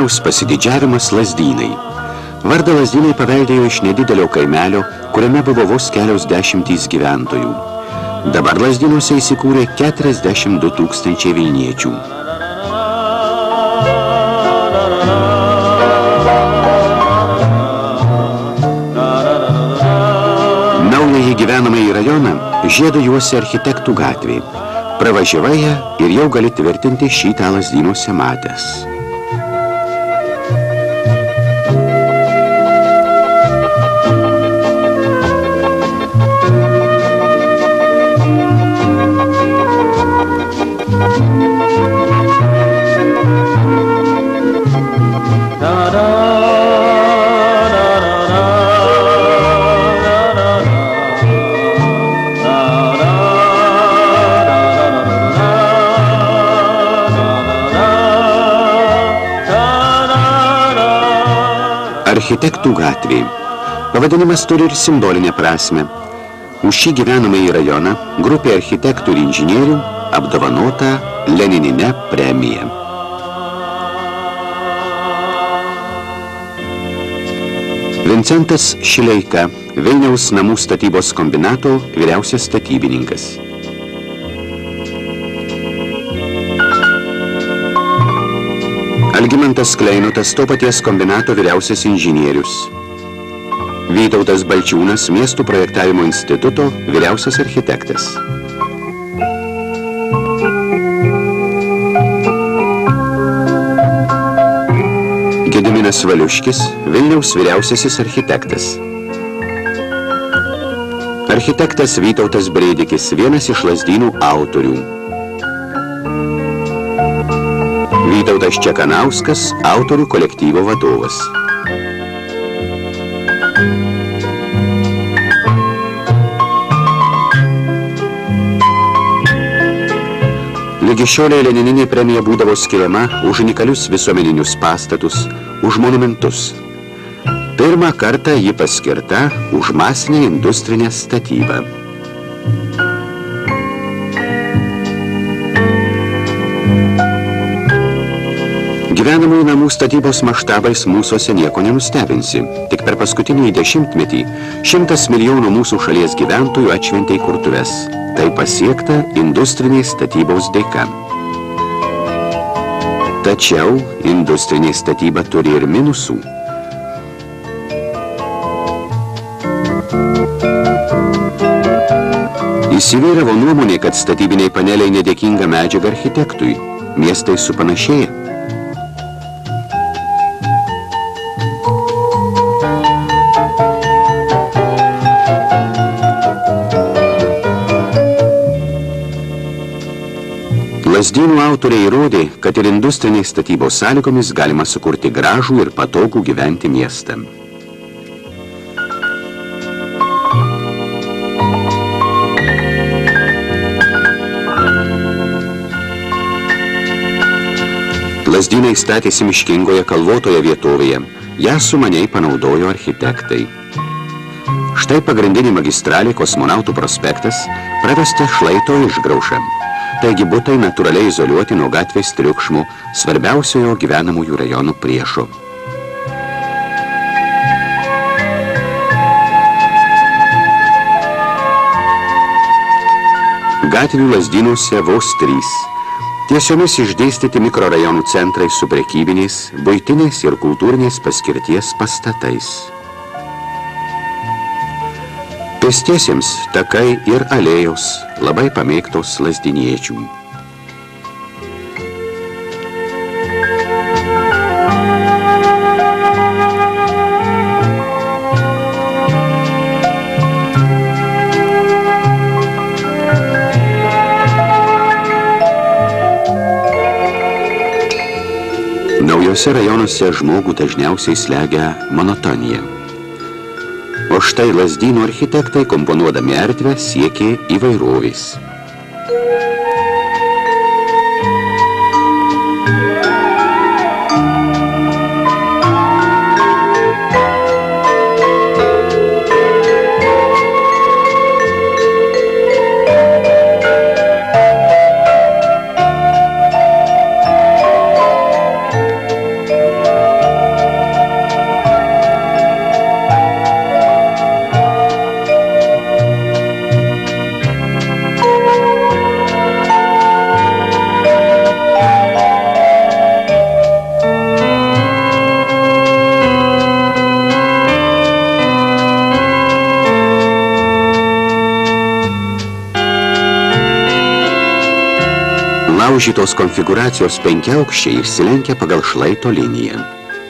Vilniaus pasididžiavimas Lazdynai. Vardą Lazdynai paveldėjo iš nedidelio kaimelio, kuriame buvo vos kelios dešimtys gyventojų. Dabar Lazdynuose įsikūrė 42 000 vilniečių. Naująjį gyvenamąjį rajoną žiedą juosia Architektų gatvė. Pravažiavai ją ir jau gali tvirtinti šitą Lazdynuose matęs. Architektų gatvė. Pavadinimas turi ir simbolinę prasme. Už šį gyvenamąjį rajoną grupė architektų ir inžinierių apdovanota Leninine premija. Vincentas Šileika, Vilniaus namų statybos kombinato vyriausias statybininkas. Algimantas Kleinutas, to paties kombinato vyriausias inžinierius. Vytautas Balčiūnas, miestų projektavimo instituto vyriausias architektas. Gediminas Valiuškis, Vilniaus vyriausiasis architektas. Architektas Vytautas Breidikis, vienas iš Lazdynų autorių. Vytautas Čekanauskas, autorių kolektyvo vadovas. Lygi šiolei Lenininė premija būdavo skiriama už unikalius visuomeninius pastatus, už monumentus. Pirmą kartą ji paskirta už masinę industrinę statybą. Gyvenamųjų namų statybos maštabais mūsuose nieko nenustebinsi. Tik per paskutinį dešimtmetį 100 milijonų mūsų šalies gyventojų atšventė įkurtuves. Tai pasiekta industriniais statybos dėka. Tačiau industrinė statyba turi ir minusų. Įsivyravo nuomonė, kad statybiniai paneliai nedėkinga medžiaga architektui. Miestai supanašėja. Lazdynų autoriai įrodė, kad ir industriniais statybos sąlygomis galima sukurti gražų ir patogų gyventi miestą. Lazdynai statėsi miškingoje kalvotoje vietovėje. Ją sumaniai panaudojo architektai. Štai pagrindinė magistralė Kosmonautų prospektas pravesta šlaito išgrauža. Taigi butai natūraliai izoliuoti nuo gatvės triukšmų, svarbiausiojo gyvenamųjų rajonų priešo. Gatvių Lazdynuose vos 3. Tiesiomis išdėstyti mikrorajonų centrai su prekybiniais, buitiniais ir kultūrinės paskirties pastatais. Pėstiesiems takai ir alėjos labai pamėgtos lazdyniečių. Naujose rajonuose žmogų dažniausiai slegia monotonija. O štai Lazdynų architektai, komponuodami erdvę, siekė įvairovės. Sulaužytos konfigūracijos penkiaaukščiai išsilenkia pagal šlaito liniją.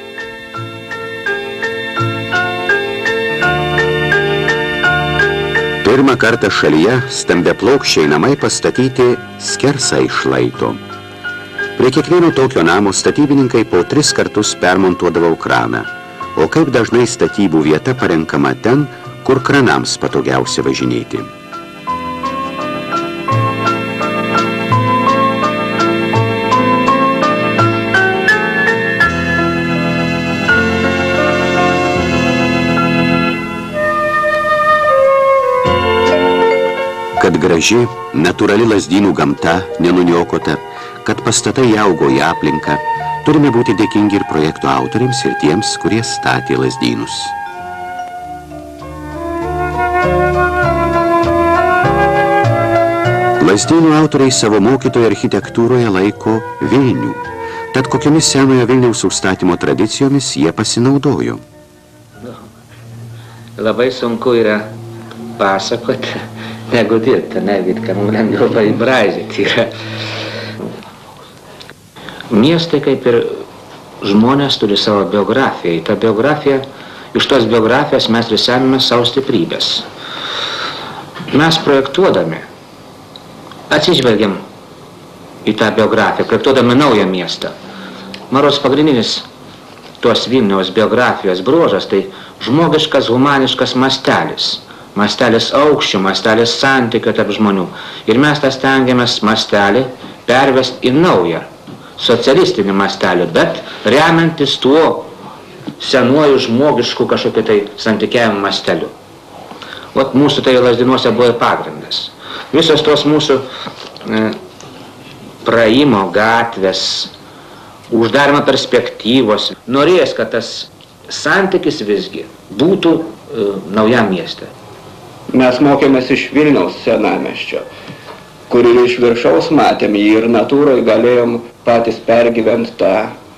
Pirmą kartą šalyje stambiaplokščiai namai pastatyti skersai šlaito. Prie kiekvieno tokio namo statybininkai po 3 kartus permontuodavo kraną, o kaip dažnai statybų vieta parenkama ten, kur kranams patogiausia važinėti. Kad graži, natūrali Lazdynų gamta nenuniokota, kad pastatai augo į aplinką, turime būti dėkingi ir projekto autoriams ir tiems, kurie statė Lazdynus. Lazdynų autoriai savo mokytojo architektūroje laiko Vilnių, tad kokiomis senojo Vilniaus užstatymo tradicijomis jie pasinaudojo. Labai sunku yra pasakoti, negu dirbti, viską mums lengviau pabraižyti yra. Miestai kaip ir žmonės turi savo biografiją. Ta biografija, iš tos biografijos mes ir semime savo stiprybės. Mes projektuodami atsižvelgiam į tą biografiją, projektuodami naują miestą. Maros pagrindinis tos Vilniaus biografijos bruožas tai žmogiškas, humaniškas mastelis. Mastelis aukščių, mastelis santykio tarp žmonių. Ir mes tą stengiamės mastelį pervesti į naują socialistinį mastelį, bet remiantis tuo senuoju žmogišku kažkokiu tai santykiavimo masteliu. Vat mūsų tai Lazdynuose buvo pagrindas. Visos tos mūsų praėjimo gatvės, uždarimo perspektyvos, norės, kad tas santykis visgi būtų naujam mieste. Mes mokėmės iš Vilniaus senamiesčio, kur ir iš viršaus matėm jį ir natūrai galėjom patys pergyventi tą,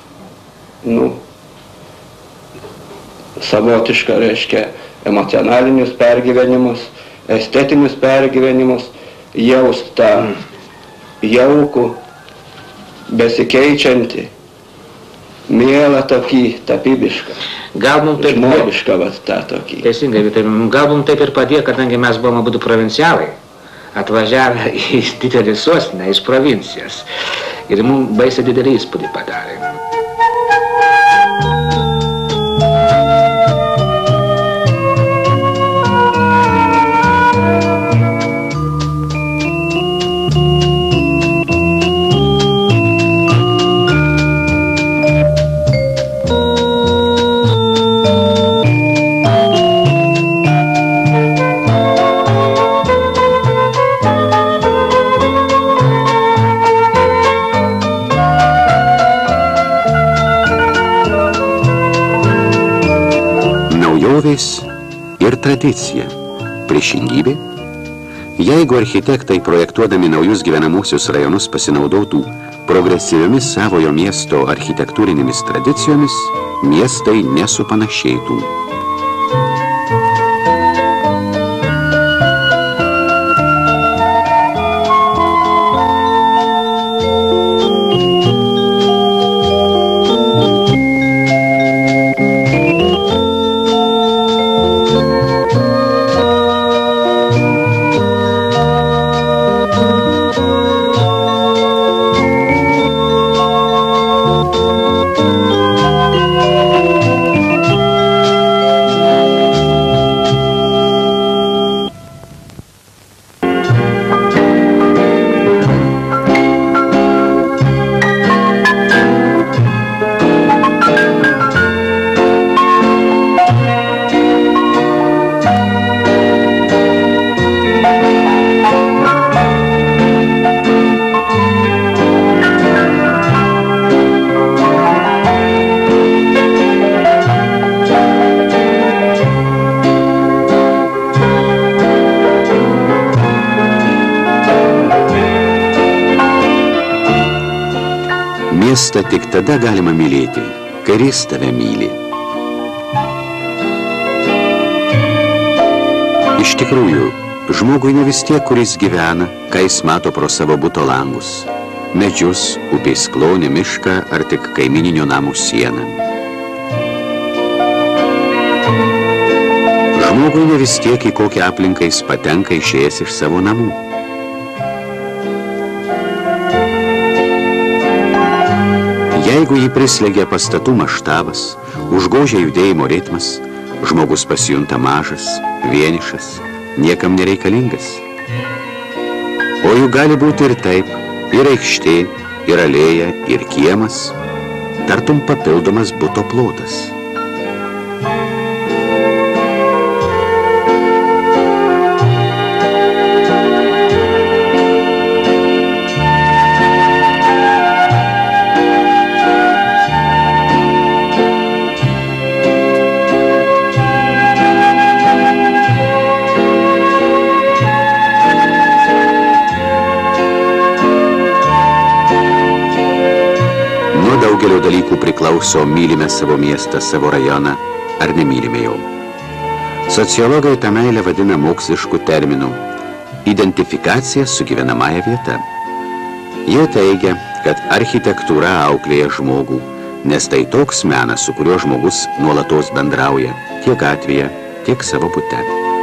savotišką, reiškia, emocionalinius pergyvenimus, estetinius pergyvenimus, jaust tą jaukų, besikeičiantį, mielą tokį tapybišką. Žmogišką tą tokį. Teisingai, gal mums taip ir padėjo, kadangi mes buvome abudu provincialai, atvažiavę į didelį sostinę iš provincijos. Ir mums baisiai didelį įspūdį padarė. Ir tradicija. Priešingybė. Jeigu architektai projektuodami naujus gyvenamosius rajonus pasinaudotų progresyviomis savojo miesto architektūrinėmis tradicijomis, miestai nesupanašėtų. Miestą tik tada galima mylėti, kai jis tave myli. Iš tikrųjų, žmogui ne vis tiek, kuris gyvena, ką jis mato pro savo buto langus. medžius, upės klonį, mišką ar tik kaimininio namų sieną. Žmogui ne vis tiek į kokią aplinką jis patenka išėjęs iš savo namų. Jeigu jį prislegia pastatų maštabas, užgožia judėjimo ritmas, žmogus pasijunta mažas, vienišas, niekam nereikalingas. O juk gali būti ir taip, ir aikštė, ir alėja, ir kiemas, tartum papildomas buto plotas. Daugelio dalykų priklauso, mylime savo miestą, savo rajoną, ar nemylime jo. Sociologai tą meilę vadina mokslišku terminu – identifikacija su gyvenamąja vieta. Jie teigia, kad architektūra auklėja žmogų, nes tai toks menas, su kuriuo žmogus nuolatos bendrauja, tiek gatvėje, tiek savo bute.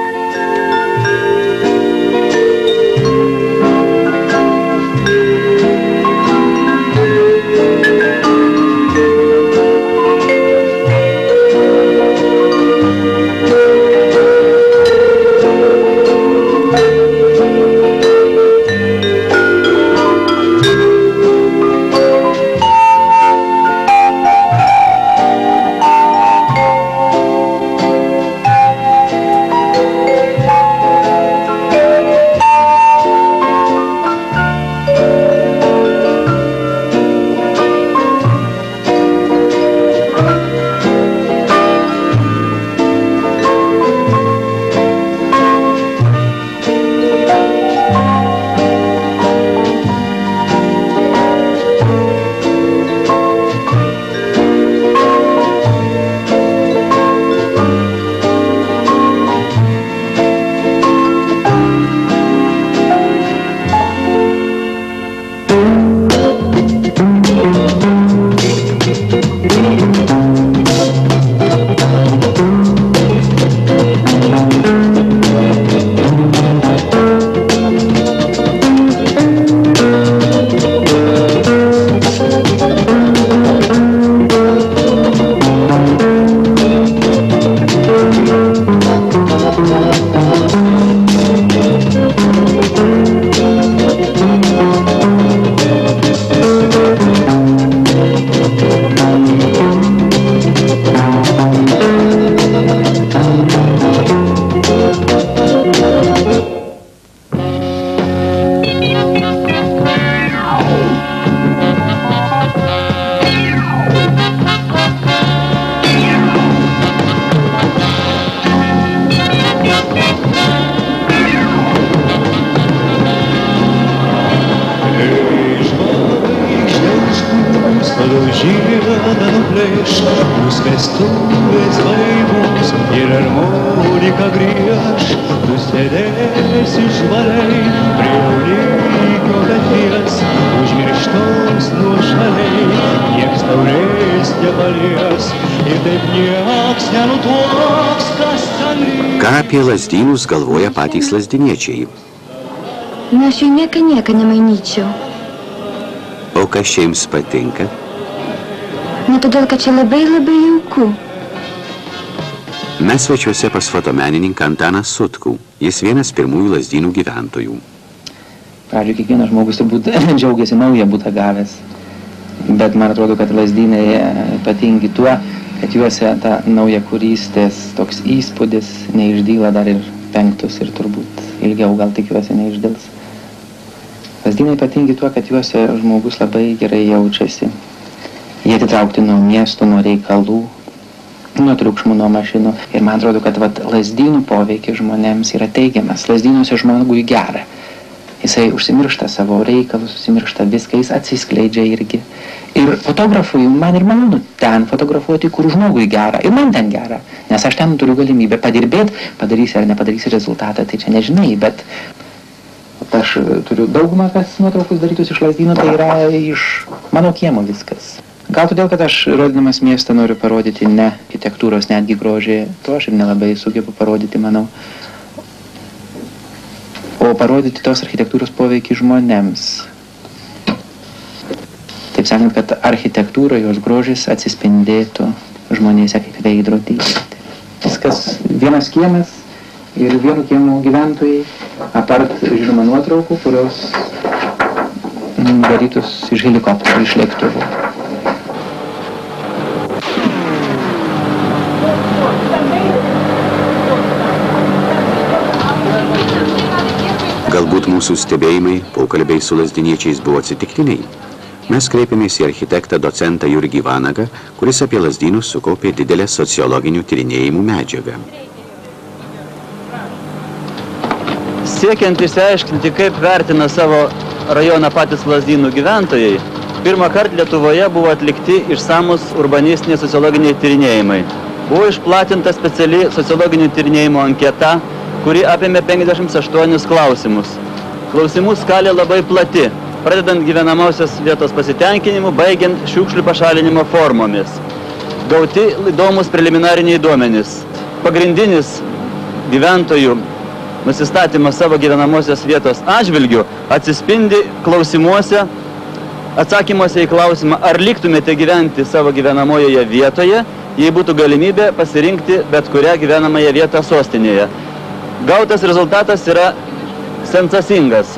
Vestuvės laivus ir harmonika grieš, tu sėdėsi žvaliai prie jaunykio gatvies, užmirštos nuošaliai, nieks taurės nepalies ir taip nieks nenutuoks, kas ten lyg. Ką apie Lazdynus galvoja patys lazdiniečiai? Na, aš jų nieko nemainyčiau. O kas čia jums patinka? Ne todėl, kad čia labai jauku. Mes svečiuose pas fotomenininką Antaną Sutkų. Jis vienas pirmųjų Lazdynų gyventojų. Pradžioje kiekvienas žmogus turbūt džiaugiasi naują butą gavęs. Bet man atrodo, kad Lazdynai ypatingi tuo, kad juose ta naujakurystės toks įspūdis neišdyla dar ir penktus ir turbūt ilgiau gal tikiuosi neišdils. Lazdynai ypatingi tuo, kad juose žmogus labai gerai jaučiasi. Jie atitraukti nuo miestų, nuo reikalų, nuo triukšmų, nuo mašinų. Ir man atrodo, kad Lazdynų poveikis žmonėms yra teigiamas. Lazdynuose žmogui gera. Jisai užsimiršta savo reikalus, užsimiršta viską, jis atsiskleidžia irgi. Ir fotografui, man ir malonu ten fotografuoti, kur žmogui gera. Ir man ten gera, nes aš ten turiu galimybę padirbėti, padarysi ar nepadarysi rezultatą, tai čia nežinai, bet Aš turiu daugumą, kas nuotraukus darytus iš Lazdynų, tai yra iš mano kiemo viskas. Gal todėl, kad aš, rodydamas miestą, noriu parodyti ne architektūros, netgi grožį, to aš ir nelabai sugebu parodyti, manau, o parodyti tos architektūros poveikį žmonėms. Taip sakant, kad architektūra, jos grožis atsispindėtų žmonėse kaip veidrodėje. Viskas vienas kiemas ir vieno kiemo gyventojai, apart, žinoma, nuotraukų, kurios darytus iš helikopterų, iš lėktuvų. Galbūt mūsų stebėjimai, pokalbiai su lazdiniečiais buvo atsitiktiniai. Mes kreipėmės į architektą docentą Jurgį Vanagą, kuris apie Lazdynus sukaupė didelę sociologinių tyrinėjimų medžiagą. Siekiant išsiaiškinti, kaip vertina savo rajoną patys Lazdynų gyventojai, pirmą kartą Lietuvoje buvo atlikti išsamus urbanistiniai sociologiniai tyrinėjimai. Buvo išplatinta speciali sociologinių tyrinėjimų anketa, kuri apėmė 58 klausimus. Klausimų skalė labai plati, pradedant gyvenamosios vietos pasitenkinimu, baigiant šiukšlių pašalinimo formomis. Gauti įdomus preliminariniai duomenys. Pagrindinis gyventojų nusistatymas savo gyvenamosios vietos atžvilgių atsispindi klausimuose, atsakymuose į klausimą, ar liktumėte gyventi savo gyvenamojoje vietoje, jei būtų galimybė pasirinkti bet kurią gyvenamąją vietą sostinėje. Gautas rezultatas yra sensacingas.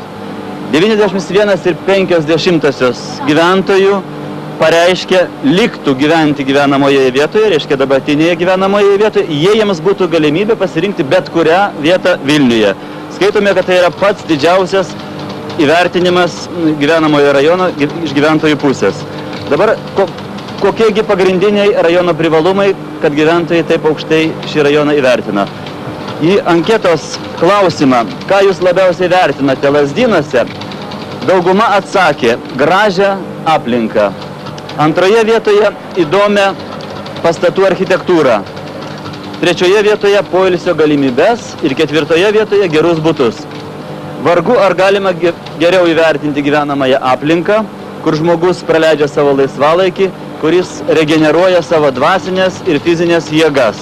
91,5% gyventojų pareiškė liktų gyventi gyvenamoje vietoje, reiškia dabartinėje gyvenamoje vietoje, jei jiems būtų galimybė pasirinkti bet kurią vietą Vilniuje. Skaitome, kad tai yra pats didžiausias įvertinimas gyvenamojo rajono iš gyventojų pusės. Dabar kokiegi pagrindiniai rajono privalumai, kad gyventojai taip aukštai šį rajoną įvertina? Į anketos klausimą, ką jūs labiausiai vertinate Lazdynuose, dauguma atsakė gražią aplinką. Antroje vietoje įdomią pastatų architektūrą. Trečioje vietoje poilsio galimybes ir ketvirtoje vietoje gerus butus. Vargu ar galima geriau įvertinti gyvenamąją aplinką, kur žmogus praleidžia savo laisvalaikį, kuris regeneruoja savo dvasinės ir fizinės jėgas.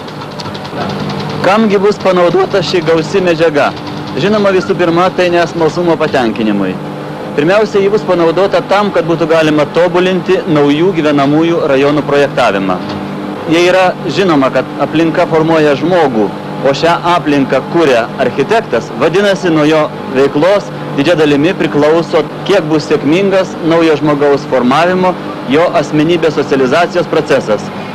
Kamgi bus panaudota ši gausi medžiaga? Žinoma, visų pirma, tai ne smalsumo patenkinimui. Pirmiausia, ji bus panaudota tam, kad būtų galima tobulinti naujų gyvenamųjų rajonų projektavimą. Jei yra žinoma, kad aplinka formuoja žmogų, o šią aplinką kuria architektas, vadinasi, nuo jo veiklos didžia dalimi priklauso, kiek bus sėkmingas naujo žmogaus formavimo, jo asmenybės socializacijos procesas.